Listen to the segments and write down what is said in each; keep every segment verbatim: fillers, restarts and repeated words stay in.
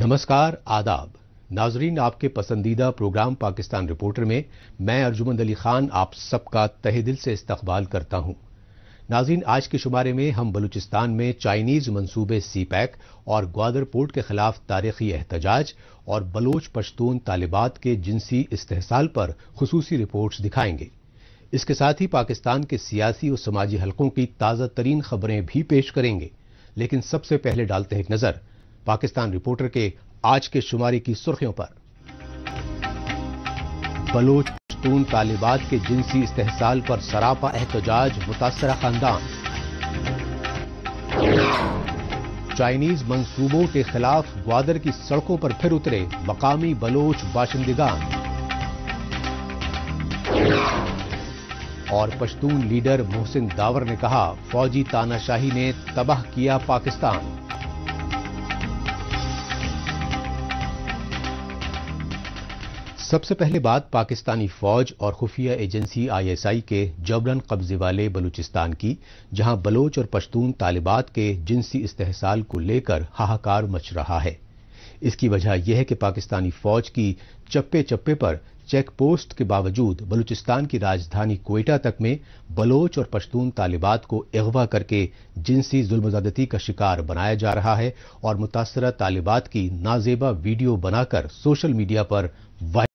नमस्कार, आदाब नाजरीन, आपके पसंदीदा प्रोग्राम पाकिस्तान रिपोर्टर में मैं अर्जुमंद अली खान आप सबका तहे दिल से इस्तकबाल करता हूं। नाजरीन, आज के शुमारे में हम बलूचिस्तान में चाइनीज मंसूबे सी पैक और ग्वादर पोर्ट के खिलाफ तारीखी एहतजाज और बलोच पश्तून तालिबात के जिनसी इस्तेहसाल पर खुसूसी रिपोर्ट्स दिखाएंगे। इसके साथ ही पाकिस्तान के सियासी और समाजी हलकों की ताज़ा तरीन खबरें भी पेश करेंगे। लेकिन सबसे पहले डालते हैं एक नजर पाकिस्तान रिपोर्टर के आज के शुमारे की सुर्खियों पर। बलोच पश्तून तालिबात के जिनसी इस्तेहसाल पर सरापा एहतजाज, मुतासरा खानदान। चाइनीज मंसूबों के खिलाफ ग्वादर की सड़कों पर फिर उतरे मकामी बलोच बाशिंदगान। और पश्तून लीडर मोहसिन दावर ने कहा, फौजी तानाशाही ने तबाह किया पाकिस्तान। सबसे पहले बात पाकिस्तानी फौज और खुफिया एजेंसी आई एस आई के जबरन कब्जे वाले बलूचिस्तान की, जहां बलोच और पश्तून तालिबात के जिनसी इस्तेहसाल को लेकर हाहाकार मच रहा है। इसकी वजह यह है कि पाकिस्तानी फौज की चप्पे चप्पे पर चेक पोस्ट के बावजूद बलूचिस्तान की राजधानी क्वेटा तक में बलोच और पश्तून तालिबात को अगवा करके जिनसी जुल्म-ज़्यादती का शिकार बनाया जा रहा है और मुतासरा तालिबात की नाजेबा वीडियो बनाकर सोशल मीडिया पर वायरल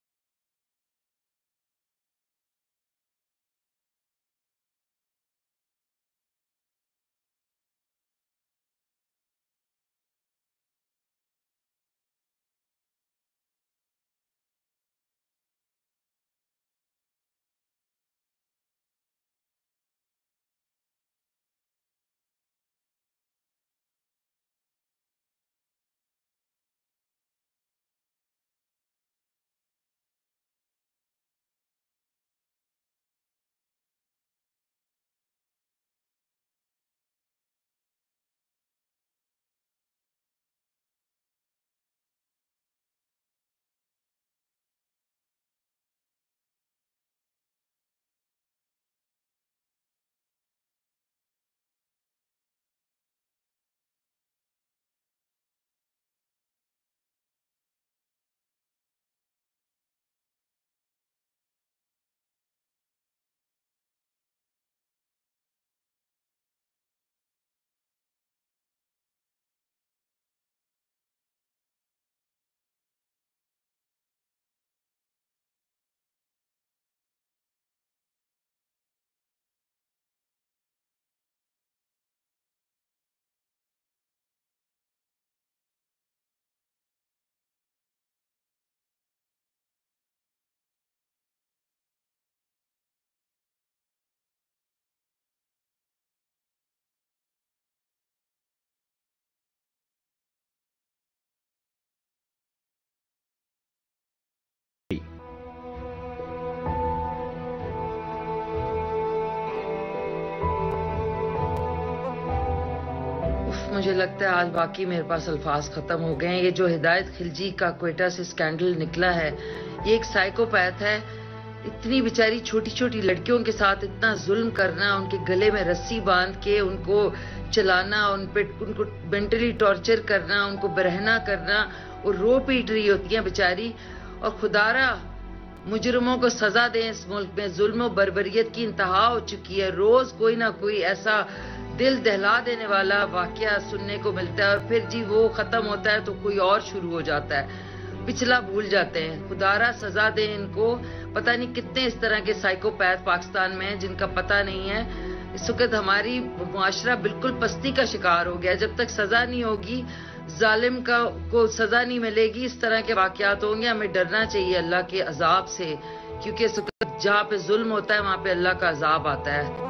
मुझे लगता है आज बाकी मेरे पास अल्फाज खत्म हो गए हैं। ये जो हिदायत खिलजी का क्वेटा से स्कैंडल निकला है, ये एक साइकोपैथ है। इतनी बेचारी छोटी छोटी लड़कियों के साथ इतना जुल्म करना, उनके गले में रस्सी बांध के उनको चलाना, उन पे उनको मेंटली टॉर्चर करना, उनको बरहना करना, और रो पीट रही होती है बेचारी। और खुदारा मुजरिमों को सजा दें। इस मुल्क में जुल्म और बर्बरियत की इंतहा हो चुकी है। रोज कोई ना कोई ऐसा दिल दहला देने वाला वाकया सुनने को मिलता है, और फिर जी वो खत्म होता है तो कोई और शुरू हो जाता है। पिछला भूल जाते हैं। खुदारा सजा दें इनको। पता नहीं कितने इस तरह के साइकोपैथ पाकिस्तान में हैं जिनका पता नहीं है। इस वक्त हमारी मुआशरा बिल्कुल पस्ती का शिकार हो गया। जब तक सजा नहीं होगी, जालिम का को सजा नहीं मिलेगी, इस तरह के वाकयात होंगे। हमें डरना चाहिए अल्लाह के अजाब से, क्योंकि इस वक्त जहाँ पे जुल्म होता है वहाँ पे अल्लाह का अजाब आता है।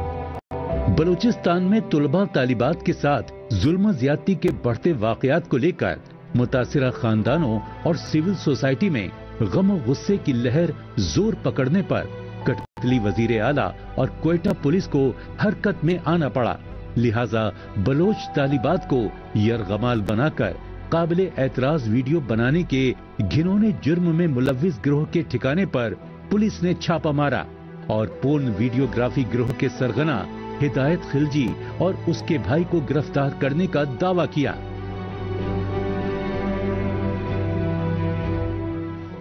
बलूचिस्तान में तुलबा तालिबात के साथ जुल्म ज्यादती के बढ़ते वाकयात को लेकर मुतासिरा खानदानों और सिविल सोसाइटी में गम और गुस्से की लहर जोर पकड़ने पर कठपुतली वजीर आला और क्वेटा पुलिस को हरकत में आना पड़ा। लिहाजा बलोच तालिबात को यरगमाल बनाकर काबिले एतराज वीडियो बनाने के घिनौने जुर्म में मुलव्विस गिरोह के ठिकाने पर पुलिस ने छापा मारा और पोर्न वीडियोग्राफी गिरोह के सरगना हिदायत खिलजी और उसके भाई को गिरफ्तार करने का दावा किया।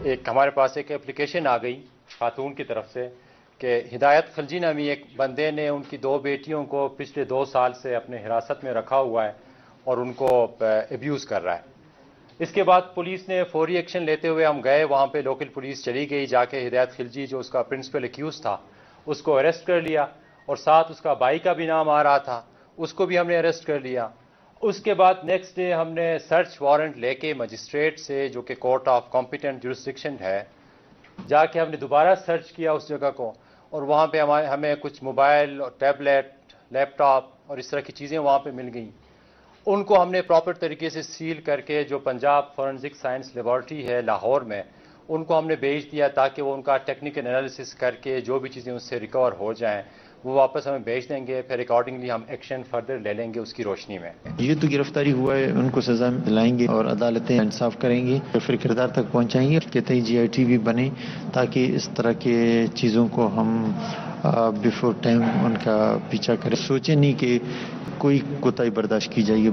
ایک ہمارے پاس ایک اپلیکیشن آ گئی خاتون کی طرف سے کہ ہدایت خلجی نامی ایک بندے نے ان کی دو بیٹیوں کو پچھلے دو سال سے اپنے حراست میں رکھا ہوا ہے اور ان کو ابیوز کر رہا ہے. اس کے بعد پولیس نے فوری ایکشن لیتے ہوئے ہم گئے وہاں پہ, لوکل پولیس چلی گئی, جا کے ہدایت خلجی جو اس کا پرنسپل ایکیوز تھا اس کو اریسٹ کر لیا, اور ساتھ اس کا بھائی کا بھی نام آ رہا تھا, اس کو بھی ہم نے اریسٹ کر لیا. اس کے بعد نیکسٹ ڈے ہم نے سرچ وارنٹ لے کے مجسٹریٹ سے, جو کہ کورٹ آف کمپیٹنٹ جورسڈکشن ہے, جا کے ہم نے دوبارہ سرچ کیا اس جگہ کو, اور وہاں پہ ہمیں کچھ موبائل اور ٹیبلیٹ, لیپ ٹاپ اور اس طرح کی چیزیں وہاں پہ مل گئیں. ان کو ہم نے پراپر طریقے سے سیل کر کے جو پنجاب فورنزک سائنس لیبارٹری ہے لاہور میں, ان کو ہم نے بھیج دیا تاکہ وہ ان کا ٹیکنیکل انالیسس کر کے جو بھی چیزیں اس سے ریکور ہو جائیں وہ واپس ہمیں بھیج دیں گے, پھر اکارڈنگلی ہم ایکشن فردر لے لیں گے اس کی روشنی میں. یہ تو گرفتاری ہوا ہے, ان کو سزا دلائیں گے اور عدالتیں انصاف کریں گی, پھر کردار تک پہنچائیں گے کہ تئی جی آئی ٹی بھی بنے تاکہ اس طرح کے چیزوں کو ہم بیفور ٹائم ان کا پیچھا کریں. سوچیں نہیں کہ کوئی کوتاہی برداشت کی جائے گی.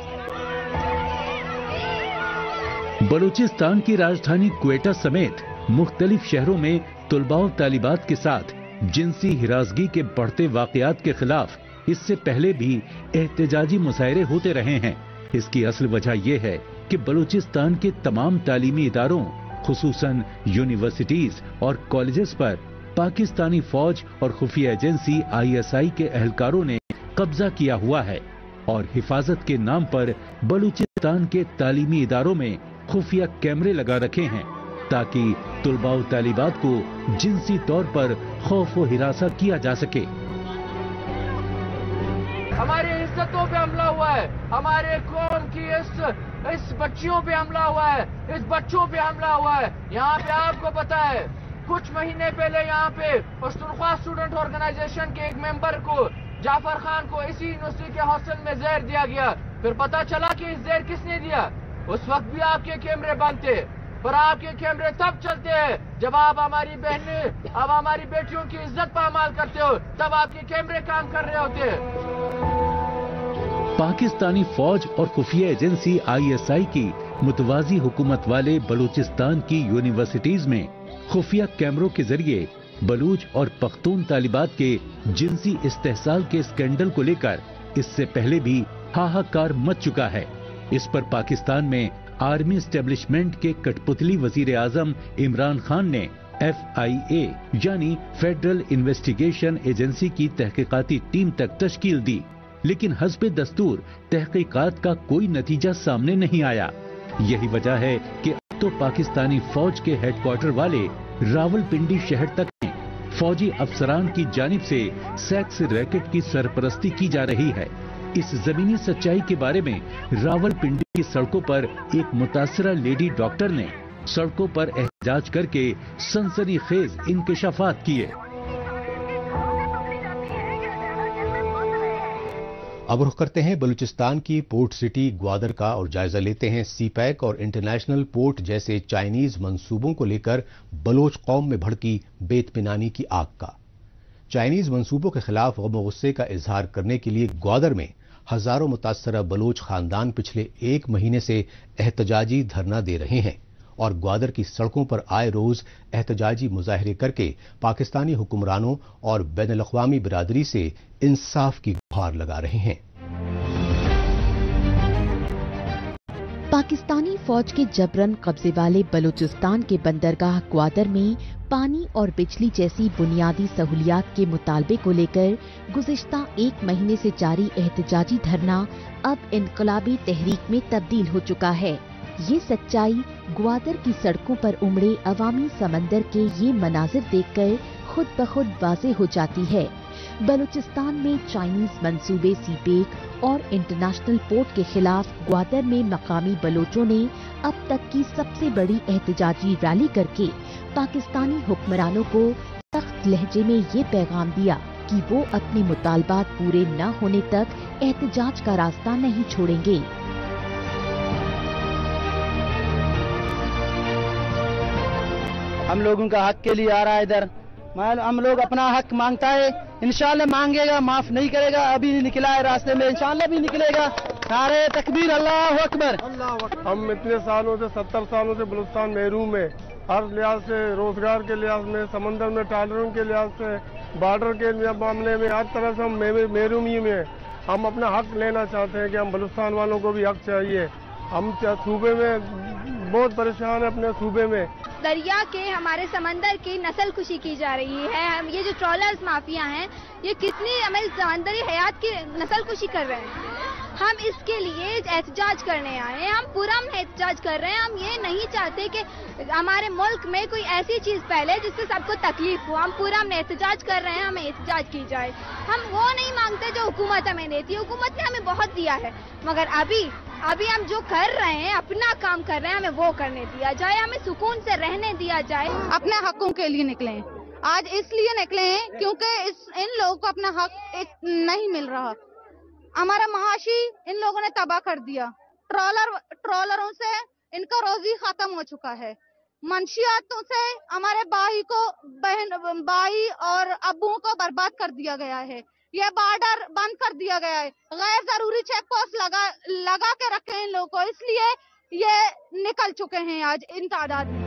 بلوچستان کی راجدھانی کوئٹہ سمیت مختلف شہروں میں طلباء و طالبات کے ساتھ جنسی ہراسگی کے بڑھتے واقعات کے خلاف اس سے پہلے بھی احتجاجی مظاہرے ہوتے رہے ہیں. اس کی اصل وجہ یہ ہے کہ بلوچستان کے تمام تعلیمی اداروں خصوصاً یونیورسٹیز اور کالجز پر پاکستانی فوج اور خفیہ ایجنسی آئی ایس آئی کے اہلکاروں نے قبضہ کیا ہوا ہے اور حفاظت کے نام پر بلوچستان کے تعلیمی اداروں میں خفیہ کیمرے لگا رکھے ہیں تاکہ طلباء و طالبات کو جنسی طور پر خوف و ہراساں کیا جا سکے. ہماری عزتوں پہ حملہ ہوا ہے, ہمارے قوم کی اس اس بچیوں پہ حملہ ہوا ہے, اس بچوں پہ حملہ ہوا ہے. یہاں پہ آپ کو پتا ہے کچھ مہینے پہلے یہاں پہ پشتونخوا اسٹوڈنٹ آرگنائزیشن کے ایک ممبر کو, جعفر خان کو, اسی یونیورسٹی کے ہاسٹل میں زہر دیا گیا. پھر پتا چلا کہ اس زہر کس نے دیا. اس وقت بھی آپ کے کیمرے بند تھے, پر آپ کے کیمرے تب چلتے ہیں جب آپ ہماری بہنیں, اب ہماری بیٹیوں کی عزت پامال کرتے ہو, تب آپ کے کیمرے کام کر رہے ہوتے ہیں. پاکستانی فوج اور خفیہ ایجنسی آئی ایس آئی کی متوازی حکومت والے بلوچستان کی یونیورسٹیز میں خفیہ کیمروں کے ذریعے بلوچ اور پختون طالبات کے جنسی استحصال کے اسکینڈل کو لے کر اس سے پہلے بھی ہاہاکار مچ چکا ہے. اس پر پاکستان میں آرمی اسٹیبلشمنٹ کے کٹ پتلی وزیر اعظم عمران خان نے ایف آئی اے یعنی فیڈرل انویسٹیگیشن ایجنسی کی تحقیقاتی ٹیم تک تشکیل دی, لیکن حسب دستور تحقیقات کا کوئی نتیجہ سامنے نہیں آیا. یہی وجہ ہے کہ اب تو پاکستانی فوج کے ہیڈ کوارٹر والے راول پنڈی شہر تک میں فوجی افسران کی جانب سے سیکس ریکٹ کی سرپرستی کی جا رہی ہے. اس زمینی سچائی کے بارے میں راول پنڈی کی سڑکوں پر ایک متاثرہ لیڈی ڈاکٹر نے سڑکوں پر احتجاج کر کے سنسنی خیز انکشافات کیے. اب رخ کرتے ہیں بلوچستان کی پورٹ سٹی گوادر کا اور جائزہ لیتے ہیں سی پیک اور انٹرنیشنل پورٹ جیسے چائنیز منصوبوں کو لے کر بلوچ قوم میں بھڑکی بے اطمینانی کی آگ کا. چائنیز منصوبوں کے خلاف غم و غصے کا اظہار کرنے کے لیے گوادر میں ہزاروں متاثرہ بلوچ خاندان پچھلے ایک مہینے سے احتجاجی دھرنا دے رہے ہیں اور گوادر کی سڑکوں پر آئے روز احتجاجی مظاہرے کر کے پاکستانی حکمرانوں اور بین الاقوامی برادری سے انصاف کی گہار لگا رہے ہیں. پاکستانی فوج کے جبرن قبضے والے بلوچستان کے بندرگاہ گوادر میں پانی اور بجلی جیسی بنیادی سہولیات کے مطالبے کو لے کر گزشتہ ایک مہینے سے جاری احتجاجی دھرنا اب انقلابی تحریک میں تبدیل ہو چکا ہے. یہ سچائی گوادر کی سڑکوں پر امڑے عوامی سمندر کے یہ مناظر دیکھ کر خود بخود واضح ہو جاتی ہے. بلوچستان میں چائنیز منصوبے سی پیک اور انٹرنیشنل پورٹ کے خلاف گوادر میں مقامی بلوچوں نے اب تک کی سب سے بڑی احتجاجی ریلی کر کے پاکستانی حکمرانوں کو سخت لہجے میں یہ پیغام دیا کہ وہ اپنے مطالبات پورے نہ ہونے تک احتجاج کا راستہ نہیں چھوڑیں گے. ہم لوگوں کا حق کے لیے آ رہا ہے ادھر, ہم لوگ اپنا حق مانگتا ہے, انشاءاللہ مانگے گا, معاف نہیں کرے گا. ابھی نکلا ہے راستے میں, انشاءاللہ بھی نکلے گا. نعرہ تکبیر, اللہ اکبر. ہم اتنے سالوں سے ستر سالوں سے بلوچستان محروم ہے, ہر لحاظ سے، روزگار کے لحاظ میں، سمندر میں ٹالروں کے لحاظ سے، بارڈر کے معاملے میں، ہر طرح سے ہم محرومی میں ہم اپنا حق لینا چاہتے ہیں کہ ہم بلوچستان والوں کو بھی حق چاہیے. ہم صوبے میں بہت پریشان ہیں، اپنے صوبے میں دریا کے، ہمارے سمندر کی نسل کشی کی جا رہی ہے. یہ جو ٹرالرز مافیا ہیں یہ کتنی ہماری سمندری حیات کی نسل کشی کر رہے ہیں. ہم اس کے لیے احتجاج کرنے آئے ہیں، ہم پورا احتجاج کر رہے ہیں. ہم یہ نہیں چاہتے کہ ہمارے ملک میں کوئی ایسی چیز پھیلے جس سے سب کو تکلیف ہو. ہم پورا ہم احتجاج کر رہے ہیں، ہمیں احتجاج کی جائے. ہم وہ نہیں مانگتے جو حکومت ہمیں دیتی ہے. حکومت نے ہمیں بہت دیا ہے، مگر ابھی ابھی ہم جو کر رہے ہیں، اپنا کام کر رہے ہیں، ہمیں وہ کرنے دیا جائے، ہمیں سکون سے رہنے دیا جائے. اپنے حقوں کے لیے نکلے ہیں آج، اس لیے نکلے ہیں کیونکہ اس ان لوگوں کو اپنا حق نہیں مل رہا. ہمارا معاشی ان لوگوں نے تباہ کر دیا. ٹرالر ٹرالروں سے ان کا روزی ختم ہو چکا ہے. منشیاتوں سے ہمارے بھائی کو بہن بھائی اور ابو کو برباد کر دیا گیا ہے. یہ بارڈر بند کر دیا گیا ہے. غیر ضروری چیک پوسٹ لگا لگا کے رکھے ہیں ان لوگوں کو، اس لیے یہ نکل چکے ہیں آج ان تعداد میں.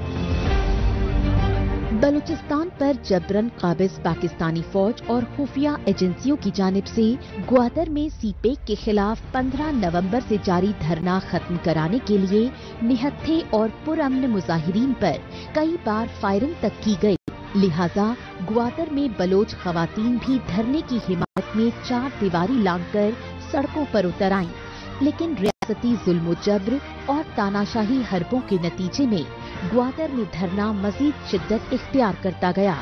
بلوچستان پر جبرن قابض پاکستانی فوج اور خفیہ ایجنسیوں کی جانب سے گوادر میں سی پیک کے خلاف پندرہ نومبر سے جاری دھرنا ختم کرانے کے لیے نہتھے اور پرامن مظاہرین پر کئی بار فائرنگ تک کی گئی. لہذا گوادر میں بلوچ خواتین بھی دھرنے کی حمایت میں چار دیواری لانگ کر سڑکوں پر اتر آئیں، لیکن ریاستی ظلم و جبر اور تاناشاہی حربوں کے نتیجے میں گوادر میں دھرنا مزید شدت اختیار کرتا گیا.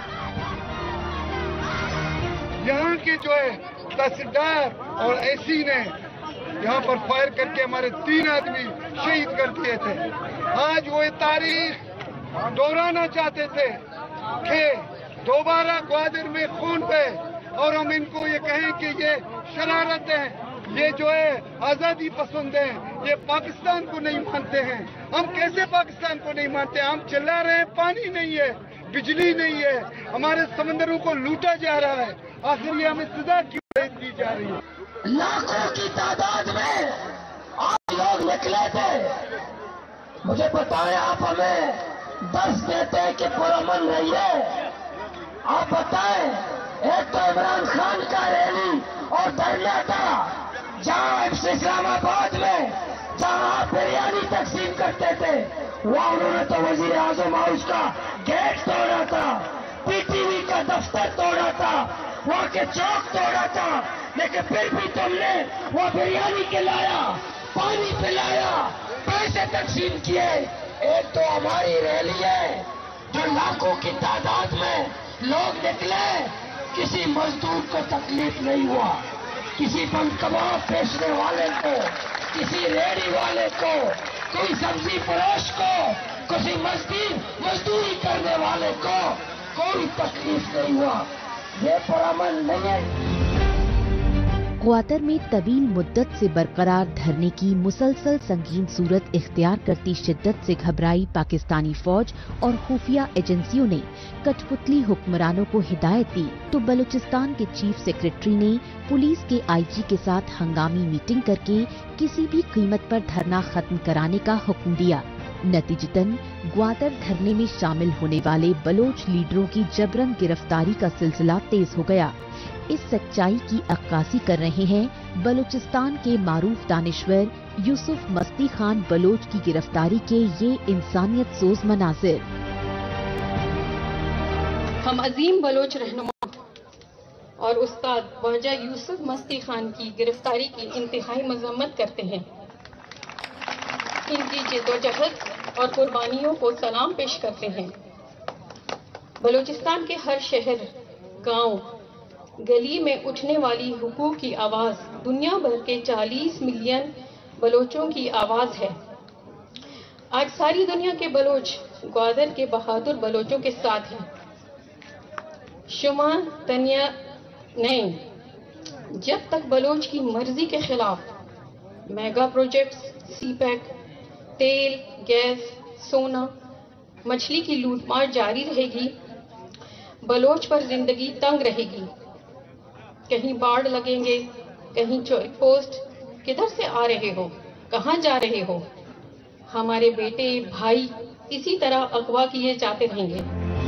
یہاں کے جو ہے تحصیلدار اور اے سی نے یہاں پر فائر کر کے ہمارے تین آدمی شہید کر دیے تھے. آج وہ تاریخ دہرانا چاہتے تھے کہ دوبارہ گوادر میں خون پہ، اور ہم ان کو یہ کہیں کہ یہ شرارت ہے، یہ جو ہے آزادی پسند ہیں، یہ پاکستان کو نہیں مانتے ہیں. ہم کیسے پاکستان کو نہیں مانتے؟ ہم چلا رہے ہیں، پانی نہیں ہے، بجلی نہیں ہے، ہمارے سمندروں کو لوٹا جا رہا ہے. آخر یہ ہمیں سزا کیوں دی جا رہی ہے؟ لاکھوں کی تعداد میں آپ لوگ نکلے تھے. مجھے بتائیں، آپ ہمیں درس دیتے کہ پرامن رہیے. آپ بتائیں، ایک تو عمران خان کا ریلی اور دھرنا تھا جہاں اسلام آباد میں جہاں آپ بریانی تقسیم کرتے تھے، وہاں انہوں نے تو وزیر اعظم ہاؤس کا گیٹ توڑا تھا، پی ٹی وی کا دفتر توڑا تھا، وہاں کے چوک توڑا تھا، لیکن پھر بھی تم نے وہ بریانی کھلایا، پانی پلایا، پیسے تقسیم کیے. ایک تو ہماری ریلی ہے جو لاکھوں کی تعداد میں لوگ نکلے، کسی مزدور کو تکلیف نہیں ہوا، کسی بند کباب بیچنے والے کو، کسی ریڑھی والے کو، کوئی سبزی فروش کو، کسی مزدور مزدوری کرنے والے کو کوئی تکلیف نہیں ہوا. یہ پرامن نہیں ہے. گوادر میں طویل مدت سے برقرار دھرنے کی مسلسل سنگین صورت اختیار کرتی شدت سے گھبرائی پاکستانی فوج اور خفیہ ایجنسیوں نے کٹ پتلی حکمرانوں کو ہدایت دی تو بلوچستان کے چیف سیکرٹری نے پولیس کے آئی جی کے ساتھ ہنگامی میٹنگ کر کے کسی بھی قیمت پر دھرنا ختم کرانے کا حکم دیا. نتیجتاً گوادر دھرنے میں شامل ہونے والے بلوچ لیڈروں کی جبرن گرفتاری کا سلسلہ تیز ہو گیا. اس سچائی کی عکاسی کر رہے ہیں بلوچستان کے معروف دانشور یوسف مستی خان بلوچ کی گرفتاری کے یہ انسانیت سوز مناظر. ہم عظیم بلوچ رہنما اور استاد خواجہ یوسف مستی خان کی گرفتاری کی انتہائی مذمت کرتے ہیں. ان کی جدوجہد اور قربانیوں کو سلام پیش کرتے ہیں. بلوچستان کے ہر شہر، گاؤں، گلی میں اٹھنے والی حقوق کی آواز دنیا بھر کے چالیس ملین بلوچوں کی آواز ہے. آج ساری دنیا کے بلوچ گوادر کے بہادر بلوچوں کے ساتھ ہیں. شما تنیا نہیں. جب تک بلوچ کی مرضی کے خلاف میگا پروجیکٹس، سی پیک، تیل، گیس، سونا، مچھلی کی لوٹ مار جاری رہے گی، بلوچ پر زندگی تنگ رہے گی. کہیں باڑ لگیں گے، کہیں چیک پوسٹ. کدھر سے آ رہے ہو؟ کہاں جا رہے ہو؟ ہمارے بیٹے، بھائی इसी तरह अगवा किए जाते रहेंगे।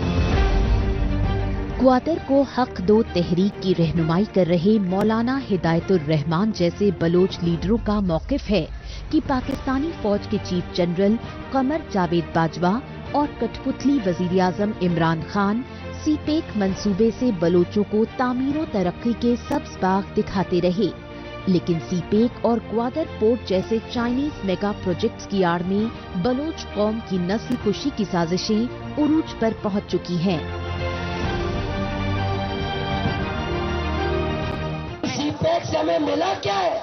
ग्वादर को हक दो तहरीक की रहनुमाई कर रहे मौलाना हिदायतुर रहमान जैसे बलोच लीडरों का मौकिफ है कि पाकिस्तानी फौज के चीफ जनरल कमर जावेद बाजवा और कठपुतली वजीर आजम इमरान खान सीपेक मंसूबे से बलोचों को तामीर तरक्की के सब्ज बाग दिखाते रहे, लेकिन सीपेक और ग्वादर पोर्ट जैसे चाइनीज मेगा प्रोजेक्ट्स की आड़ में बलोच कौम की नस्ल कुशी की साजिशें उरूज पर पहुंच चुकी हैं। सीपेक से हमें मिला क्या है?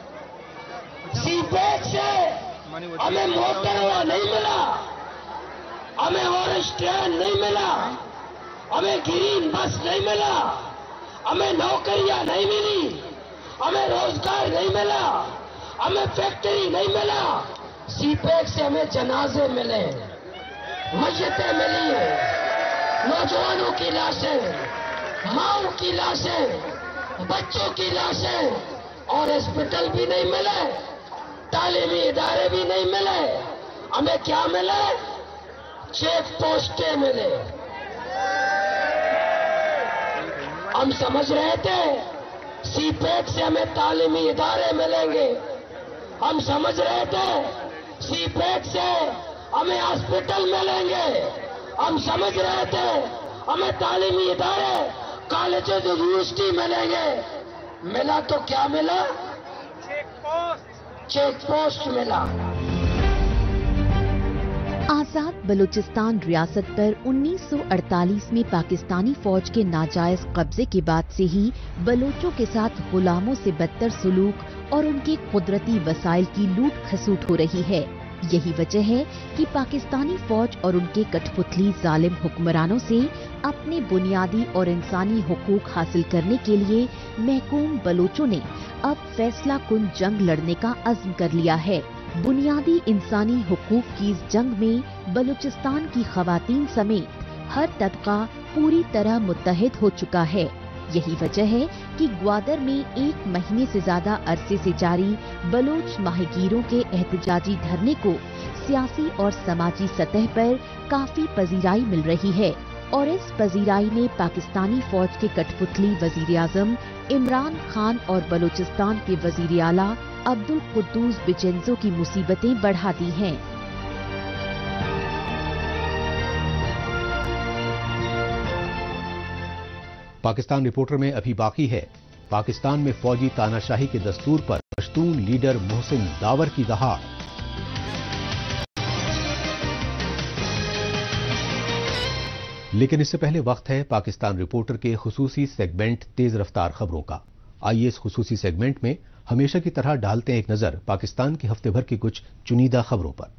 सीपेक से हमें मोटरवा नहीं मिला, हमें ऑरेंज ट्रेन नहीं मिला, हमें ग्रीन बस नहीं मिला, हमें नौकरियां नहीं मिली, हमें रोजगार नहीं मिला, हमें फैक्ट्री नहीं मिला। सीपेक से हमें जनाजे मिले, मस्जिदें मिली हैं, नौजवानों की लाशें, माओ की लाशें, बच्चों की लाशें, और हॉस्पिटल भी नहीं मिले, तालीमी इदारे भी नहीं मिले। हमें क्या मिले? चेक पोस्टें मिले। हम समझ रहे थे सीपेक से हमें तालीमी इदारे मिलेंगे, हम समझ रहे थे सीपेक से हमें हॉस्पिटल मिलेंगे, हम समझ रहे थे हमें तालीमी इदारे, कॉलेजेस, यूनिवर्सिटी मिलेंगे। मिला तो क्या मिला? चेक पोस्ट, चेक पोस्ट मिला। आजाद बलूचिस्तान रियासत पर उन्नीस सौ अड़तालीस में पाकिस्तानी फौज के नाजायज कब्जे के बाद से ही बलोचों के साथ गुलामों से बदतर सलूक और उनके कुदरती वसाइल की लूट खसूट हो रही है। यही वजह है कि पाकिस्तानी फौज और उनके कठपुतली जालिम हुक्मरानों से अपने बुनियादी और इंसानी हुकूक हासिल करने के लिए महकूम बलोचों ने अब फैसला कुन जंग लड़ने का अज़्म कर लिया है। बुनियादी इंसानी हुकूक की इस जंग में बलूचिस्तान की खवातीन समेत हर तबका पूरी तरह मुत्तहिद हो चुका है। यही वजह है कि ग्वादर में एक महीने से ज्यादा अरसे से जारी बलोच माहीगीरों के एहतजाजी धरने को सियासी और समाजी सतह पर काफी पजीराई मिल रही है, और इस पजीराई ने पाकिस्तानी फौज के कठपुतली वजीर आजम इमरान खान और बलूचिस्तान के वजीर आला अब्दुल कुद्दूस बिजेंजो की मुसीबतें बढ़ा दी हैं। पाकिस्तान रिपोर्टर में अभी बाकी है, पाकिस्तान में फौजी तानाशाही के दस्तूर पर पश्तून लीडर मोहसिन दावर की दहाड़। लेकिन इससे पहले वक्त है पाकिस्तान रिपोर्टर के खुसूसी सेगमेंट तेज रफ्तार खबरों का। आइए इस खुसूसी सेगमेंट में हमेशा की तरह डालते हैं एक नजर पाकिस्तान के हफ्ते भर की कुछ चुनिंदा खबरों पर।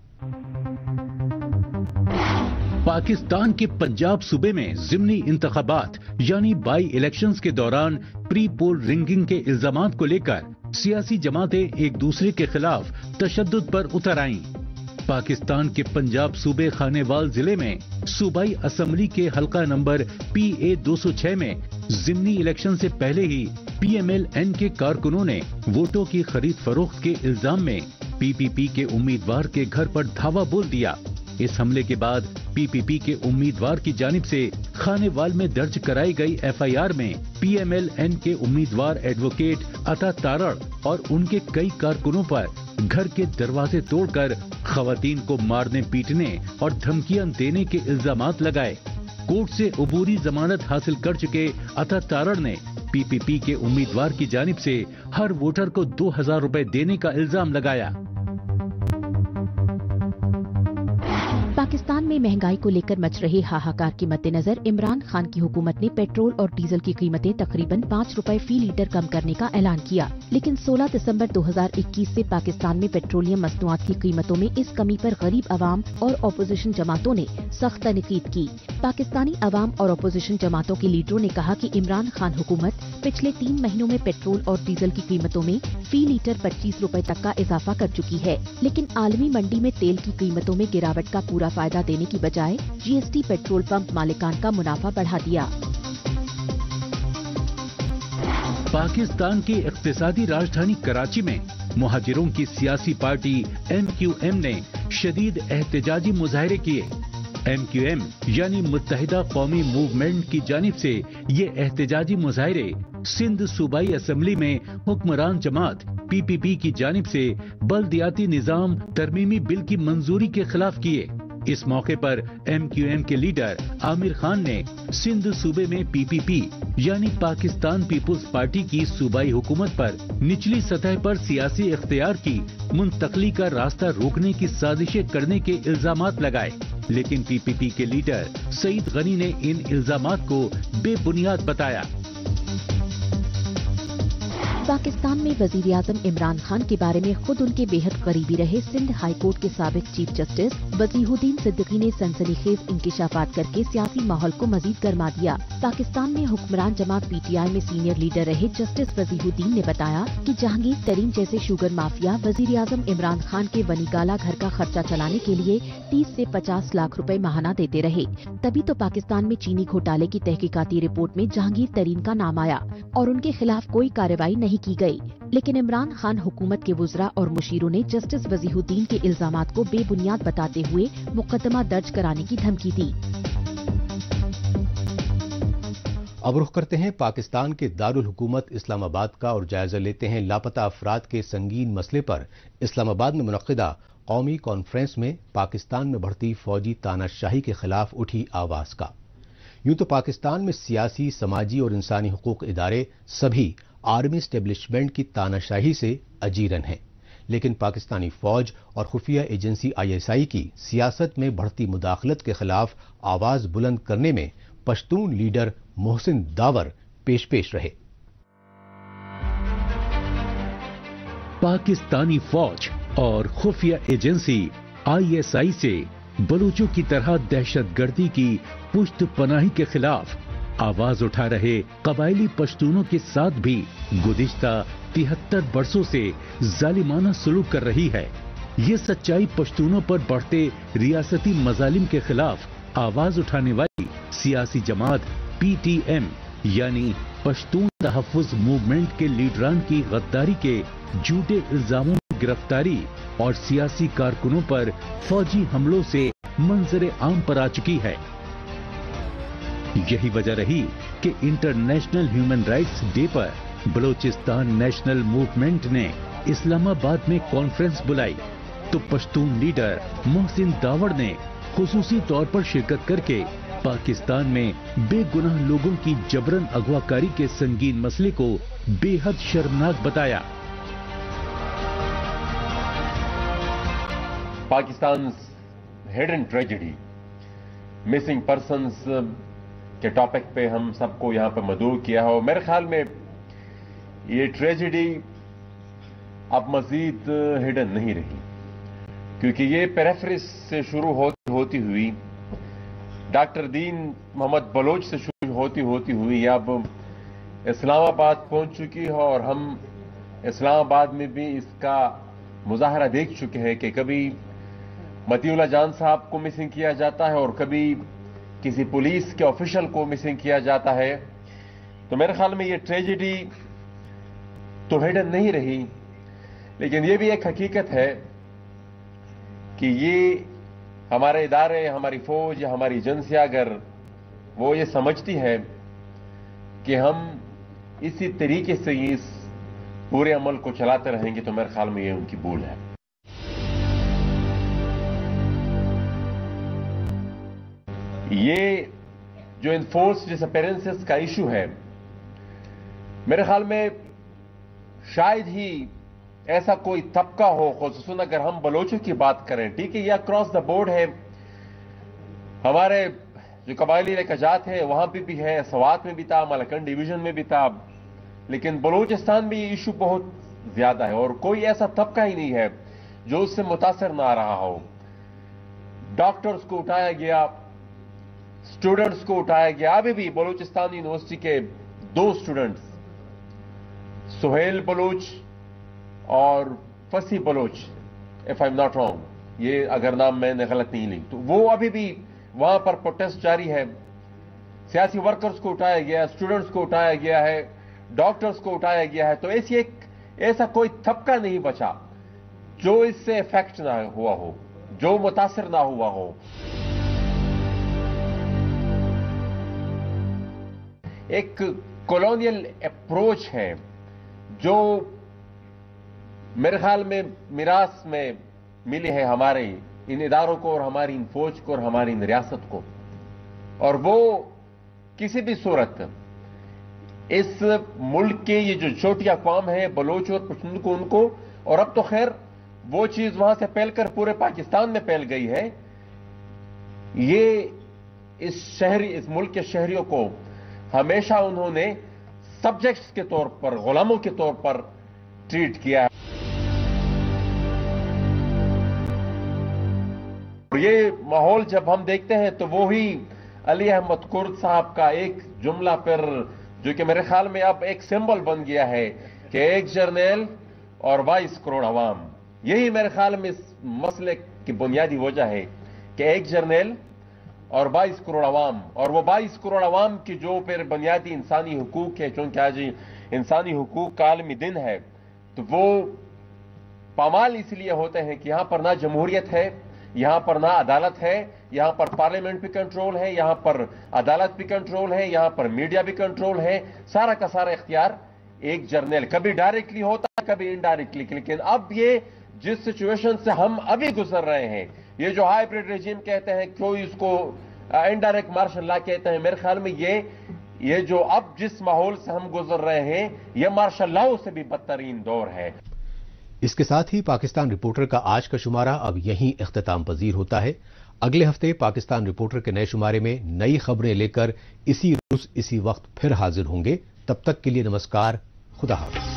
पाकिस्तान के पंजाब सूबे में जिमनी इंतखाबात यानी बाई इलेक्शंस के दौरान प्री पोल रिंगिंग के इल्जामात को लेकर सियासी जमातें एक दूसरे के खिलाफ तशद्दुद पर उतर आईं। पाकिस्तान के पंजाब सूबे खानेवाल जिले में सूबाई असम्बली के हलका नंबर पी ए दो सौ छह में जिमनी इलेक्शन से पहले ही पी एम एल एन के कारकुनों ने वोटों की खरीद फरोख्त के इल्जाम में पी पी पी के उम्मीदवार के घर पर धावा बोल दिया। इस हमले के बाद पी पी पी के उम्मीदवार की जानिब से खानेवाल में दर्ज कराई गई एफ आई आर में पी एम एल एन के उम्मीदवार एडवोकेट अता तारड़ और उनके कई कारकुनों पर घर के दरवाजे तोड़कर खवातीन को मारने पीटने और धमकियां देने के इल्जामात लगाए। कोर्ट से अबूरी जमानत हासिल कर चुके अता तारड़ ने पी पी पी के उम्मीदवार की जानिब से हर वोटर को दो हजार रुपए देने का इल्जाम लगाया। पाकिस्तान में महंगाई को लेकर मच रहे हाहाकार के मद्देनजर इमरान खान की हुकूमत ने पेट्रोल और डीजल की कीमतें तकरीबन पाँच रुपए फी लीटर कम करने का ऐलान किया, लेकिन सोलह दिसंबर दो हजार इक्कीस से पाकिस्तान में पेट्रोलियम मसनूआत की कीमतों में इस कमी पर गरीब अवाम और अपोजिशन जमातों ने सख्त तनकीद की। पाकिस्तानी अवाम और अपोजिशन जमातों के लीडरों ने कहा कि इमरान खान हुकूमत पिछले तीन महीनों में पेट्रोल और डीजल की कीमतों में फी लीटर पच्चीस रुपए तक का इजाफा कर चुकी है, लेकिन आलमी मंडी में तेल की कीमतों में गिरावट का पूरा फायदा देने की बजाय G S T petrol pump मालिकान का मुनाफा बढ़ा दिया। पाकिस्तान की इक्तिसादी राजधानी कराची में मुहाजिरों की सियासी पार्टी एम क्यू एम ने شدید احتجاجی مظاہرے کیے۔ ایم کیو ایم یعنی متحدہ قومی موومنٹ کی جانب سے یہ احتجاجی مظاہرے سندھ صوبائی اسمبلی میں حکمران جماعت پی پی پی کی جانب سے بلدیاتی نظام ترمیمی بل کی منظوری کے خلاف کیے۔ اس موقع پر ایم کیو ایم کے لیڈر عامر خان نے سندھ صوبے میں پی پی پی یعنی پاکستان پیپلز پارٹی کی صوبائی حکومت پر نچلی سطح پر سیاسی اختیار کی منتقلی کا راستہ روکنے کی سازشیں کرنے کے الزامات لگائے، لیکن پی پی پی کے لیڈر سعید غنی نے ان الزامات کو بے بنیاد بتایا۔ پاکستان میں وزیر اعظم عمران خان کے بارے میں خود ان کے بے حد قریبی رہے سندھ ہائی کورٹ کے سابق چیف جسٹس وضیح الدین صدیقی نے سنسنی خیز انکشافات کر کے سیاسی ماحول کو مزید گرما دیا۔ پاکستان میں حکمران جماعت پی ٹی آئی میں سینئر لیڈر رہے جسٹس وضیح الدین نے بتایا کہ جہانگیر ترین جیسے شوگر مافیا وزیر اعظم عمران خان کے ونیگالا گھر کا خرچہ چلانے کے لیے تیس سے پچاس لاکھ روپے ماہانہ دیتے رہے، تبھی تو پاکستان میں چینی گھوٹالے کی تحقیقاتی رپورٹ میں جہانگیر ترین کا نام آیا اور ان کے خلاف کوئی کارروائی نہیں کی گئی۔ لیکن عمران خان حکومت کے وزراء اور مشیروں نے جسٹس وضیح الدین کے الزامات کو بے بنیاد بتاتے ہوئے مقدمہ درج کرانے کی دھمکی دی۔ اب رخ کرتے ہیں پاکستان کے دارالحکومت اسلام آباد کا اور جائزہ لیتے ہیں لاپتہ افراد کے سنگین مسئلے پر اسلام آباد میں منعقدہ قومی کانفرنس میں پاکستان میں بڑھتی فوجی تاناشاہی کے خلاف اٹھی آواز کا۔ یوں تو پاکستان میں سیاسی، سماجی اور انسانی حقوق ادارے سبھی آرمی اسٹیبلشمنٹ کی تاناشاہی سے اجیرن ہیں، لیکن پاکستانی فوج اور خفیہ ایجنسی آئی ایس آئی کی سیاست میں بڑھتی مداخلت کے خلاف آواز بلند کرنے میں پشتون لیڈر محسن داور پیش پیش رہے۔ پاکستانی فوج اور خفیہ ایجنسی آئی ایس آئی سے بلوچوں کی طرح دہشت گردی کی پشت پناہی کے خلاف آواز اٹھا رہے قبائلی پشتونوں کے ساتھ بھی گزشتہ تہتر برسوں سے ظالمانہ سلوک کر رہی ہے۔ یہ سچائی پشتونوں پر بڑھتے ریاستی مظالم کے خلاف آواز اٹھانے والی سیاسی جماعت پی ٹی ایم یعنی پشتون تحفظ موومنٹ کے لیڈران کی غداری کے جھوٹے الزاموں میں گرفتاری اور سیاسی کارکنوں پر فوجی حملوں سے منظر عام پر آ چکی ہے۔ یہی وجہ رہی کہ انٹرنیشنل ہیومن رائٹس ڈے پر بلوچستان نیشنل موومنٹ نے اسلام آباد میں کانفرنس بلائی تو پشتون لیڈر محسن داور نے خصوصی طور پر شرکت کر کے پاکستان میں بے گناہ لوگوں کی جبرن اغوا کاری کے سنگین مسئلے کو بے حد شرمناک بتایا۔ Pakistan hidden tragedy missing persons کے ٹاپک پہ ہم سب کو یہاں پہ مدعو کیا ہے، اور میرے خیال میں یہ ٹریجڈی اب مزید ہڈن نہیں رہی، کیونکہ یہ پیریفرس سے شروع ہوتی ہوتی ہوئی ڈاکٹر دین محمد بلوچ سے شروع ہوتی ہوتی ہوئی اب اسلام آباد پہنچ چکی ہے، اور ہم اسلام آباد میں بھی اس کا مظاہرہ دیکھ چکے ہیں کہ کبھی متی اللہ جان صاحب کو مسنگ کیا جاتا ہے اور کبھی کسی پولیس کے آفیشل کو مسنگ کیا جاتا ہے۔ تو میرے خیال میں یہ ٹریجڈی تو ہڈن نہیں رہی، لیکن یہ بھی ایک حقیقت ہے کہ یہ ہمارے ادارے، ہماری فوج یا ہماری ایجنسیاں اگر وہ یہ سمجھتی ہے کہ ہم اسی طریقے سے اس پورے عمل کو چلاتے رہیں گے تو میرے خیال میں یہ ان کی بھول ہے۔ یہ جو انفورس ڈس اپیرنسز کا ایشو ہے، میرے خیال میں شاید ہی ایسا کوئی طبقہ ہو، خصوصاً اگر ہم بلوچوں کی بات کریں، ٹھیک ہے یہ اکراس دا بورڈ ہے، ہمارے جو قبائلی علاقات ہیں وہاں پہ بھی ہے، سوات میں بھی تھا، ملکن ڈویژن میں بھی تھا، لیکن بلوچستان میں یہ ایشو بہت زیادہ ہے اور کوئی ایسا طبقہ ہی نہیں ہے جو اس سے متاثر نہ رہا ہو۔ ڈاکٹرز کو اٹھایا گیا، اسٹوڈنٹس کو اٹھایا گیا، ابھی بھی بلوچستان یونیورسٹی کے دو اسٹوڈنٹس سہیل بلوچ اور Fasih Baloch, if I am not wrong, یہ اگر نام میں نے غلط نہیں لی، تو وہ ابھی بھی وہاں پر پروٹیسٹ جاری ہے۔ سیاسی ورکرز کو اٹھایا گیا، اسٹوڈنٹس کو اٹھایا گیا ہے، ڈاکٹرز کو اٹھایا گیا ہے، تو ایسی ایک ایسا کوئی طبقہ نہیں بچا جو اس سے افیکٹ نہ ہوا ہو۔ जो मुतासिर ना हुआ हो। एक कॉलोनियल अप्रोच है जो मेरे ख्याल में मिरास में मिली है हमारे इन इदारों को और हमारी इन फौज को और हमारी इन रियासत को, और वो किसी भी सूरत इस मुल्क के ये जो छोटी अक़वाम है, बलोच और पश्तून को, और अब तो खैर वो चीज वहां से फैलकर पूरे पाकिस्तान में फैल गई है, ये इस शहरी इस मुल्क के शहरियों को हमेशा उन्होंने सब्जेक्ट्स के तौर पर, गुलामों के तौर पर ट्रीट किया है। और ये माहौल जब हम देखते हैं तो वो ही अली अहमद कुर्द साहब का एक जुमला पर, जो कि मेरे ख्याल में अब एक सिंबल बन गया है कि एक जर्नैल और बाईस करोड़ अवाम, यही मेरे ख्याल में इस मसले की बुनियादी वजह है कि एक जर्नैल और बाईस करोड़ अवाम, और वो बाईस करोड़ अवाम की जो फिर बुनियादी इंसानी हुकूक है, चूंकि आज इंसानी हुकूक का आलमी दिन है, तो वो पामाल इसलिए होते हैं कि यहां पर ना जमहूरियत है, यहां पर ना अदालत है, यहां पर पार्लियामेंट भी कंट्रोल है, यहां पर अदालत भी कंट्रोल है, यहां पर मीडिया भी कंट्रोल है, सारा का सारा इख्तियार एक जर्नल, कभी डायरेक्टली होता है कभी इनडायरेक्टली। लेकिन अब ये जिस सिचुएशन से हम अभी गुजर रहे हैं, ये जो हाइब्रिड रेजिम कहते हैं, कोई इसको इनडायरेक्ट मार्शल लॉ कहते हैं, मेरे ख्याल में ये ये जो अब जिस माहौल से हम गुजर रहे हैं, ये मार्शल लॉ से भी बदतरीन दौर है। इसके साथ ही पाकिस्तान रिपोर्टर का आज का शुमारा अब यहीं इख्तिताम पजीर होता है। अगले हफ्ते पाकिस्तान रिपोर्टर के नए शुमारे में नई खबरें लेकर इसी रोज इसी वक्त फिर हाजिर होंगे। तब तक के लिए नमस्कार, खुदा हाफिज।